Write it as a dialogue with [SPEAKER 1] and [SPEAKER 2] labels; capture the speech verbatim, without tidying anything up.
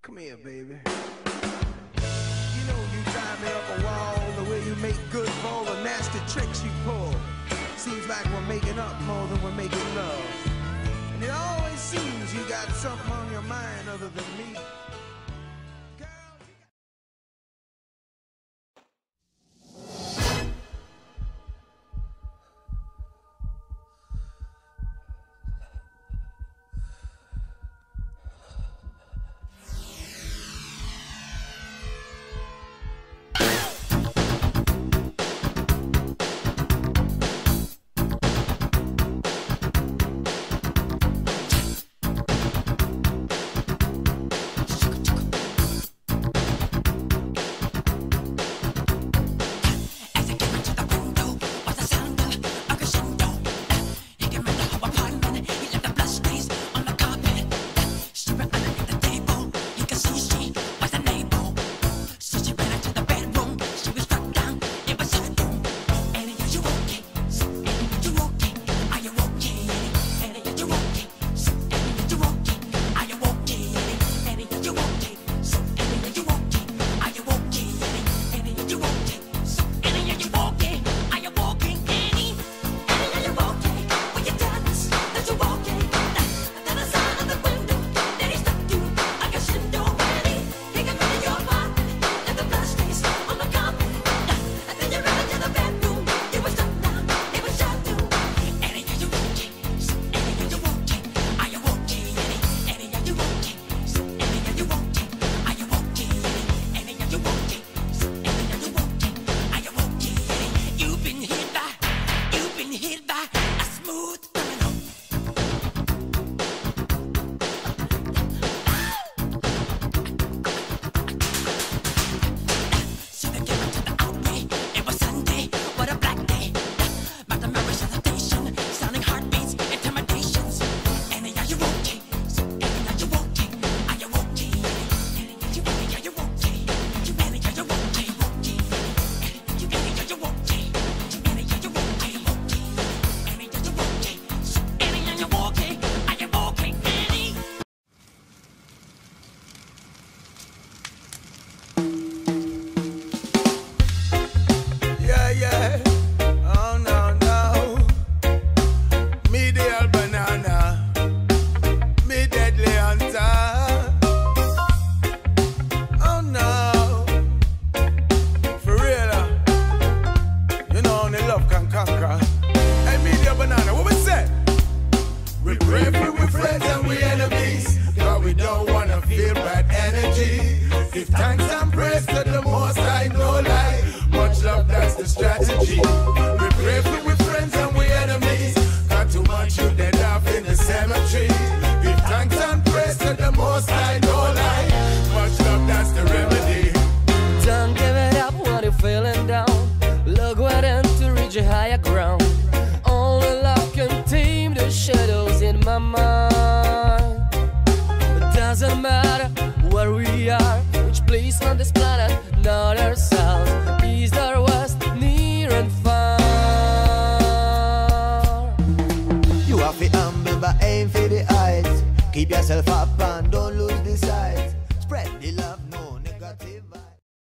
[SPEAKER 1] Come here, baby. You know you drive me up a wall, the way you make good for all the nasty tricks you pull. Seems like we're making up more than we're making love. And it always seems you got something on your mind other than me.
[SPEAKER 2] Give thanks and praise to the Most High, no lie. Much love, that's the strategy. We pray for we friends and we enemies. Got too much you dead off in the cemetery. Give thanks and praise to the Most High, no lie. Much love, that's the remedy.
[SPEAKER 3] Don't give it up when you're feeling down. Look within to reach a higher ground. Only love can tame the shadows in my mind. It doesn't matter where we are, which place on this planet, north or south, east or west, near and far.
[SPEAKER 4] You have to humble but aim for the heights. Keep yourself up